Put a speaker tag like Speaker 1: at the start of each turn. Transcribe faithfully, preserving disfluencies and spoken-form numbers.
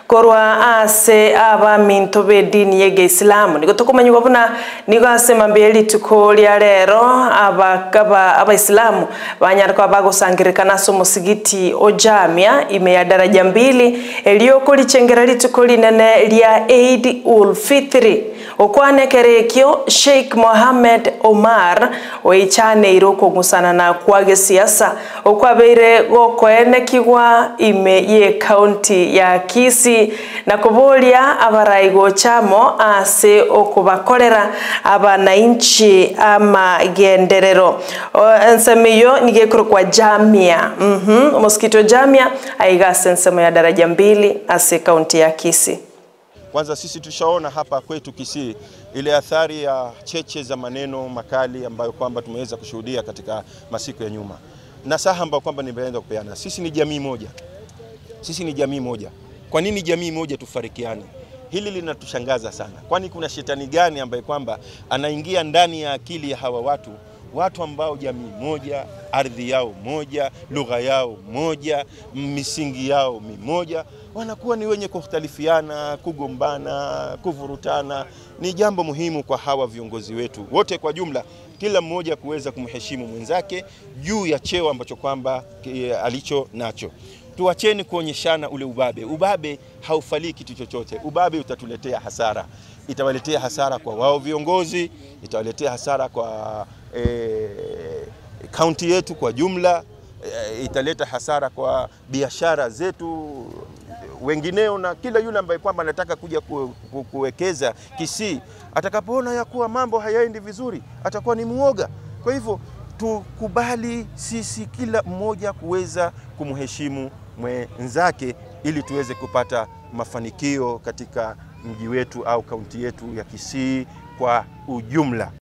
Speaker 1: korwa ase aba minto be dini yege Islamu niko tukumanyi wabuna niko asema mbeli tukoli ya lero abakaba aba Islamu banyarwa bagosangirika naso musigiti ojamia ime ya daraja mbili eliyoko lichengera litukoli nene lya Eid ul-Fitri okwanekerekyo Sheikh Mohamed Omar oichane iroko gusana na kwage siasa okwabeire gokoene kigwa ime ye county ya Kisii na kubolia abaraigo chamo ase okubakorera abananchi ama genderero ensemiyo nigekuru kwa jamia mhm mosquito jamia aiga sensemo ya daraja mbili ase county ya Kisii.
Speaker 2: Kwanza sisi tushaona hapa kwetu Kisii ile athari ya cheche za maneno makali ambayo kwamba tumeweza kushuhudia katika masiku ya nyuma. Nasaha ambayo kwamba nimeanza kupeana. Sisi ni jamii moja. Sisi ni jamii moja. Kwa nini jamii moja tufarikiane? Hili linatushangaza sana. Kwani kuna shetani gani ambaye kwamba anaingia ndani ya akili ya hawa watu? Watu ambao jamii moja, ardhi yao moja, lugha yao moja, misingi yao mimoja, wanakuwa ni wenye kukhtalifiana, kugombana, kuvurutana. Ni jambo muhimu kwa hawa viongozi wetu wote kwa jumla, kila mmoja kuweza kumheshimu mwenzake juu ya cheo ambacho kwamba alicho nacho. Tuacheni kuonyeshana ule ubabe. Ubabe haufalii kitu chochote. Ubabe utatuletea hasara. Itawaletea hasara kwa wao viongozi, itawaletea hasara kwa eh, county yetu kwa jumla, eh, italeta hasara kwa biashara zetu wengineo, na kila yule ambaye kwamba anataka kuja ku, ku, kuwekeza Kisii atakapoona ya kuwa mambo hayaendi vizuri atakuwa ni muoga. Kwa hivyo tukubali sisi kila mmoja kuweza kumheshimu mwenzake ili tuweze kupata mafanikio katika mji wetu au kaunti yetu ya Kisii kwa ujumla.